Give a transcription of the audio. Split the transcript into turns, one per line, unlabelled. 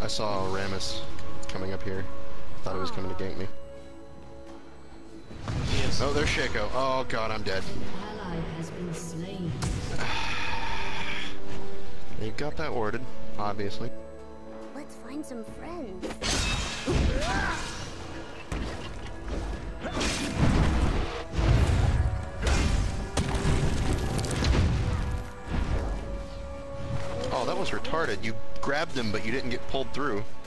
saw Rammus coming up here. Thought he was coming to gank me.
Yes.
Oh, there's Shaco. Oh god, I'm dead.
Ally has been slain.
You got that warded, obviously.
Let's find some friends.
Oh, that was retarded. You grabbed him, but you didn't get pulled through.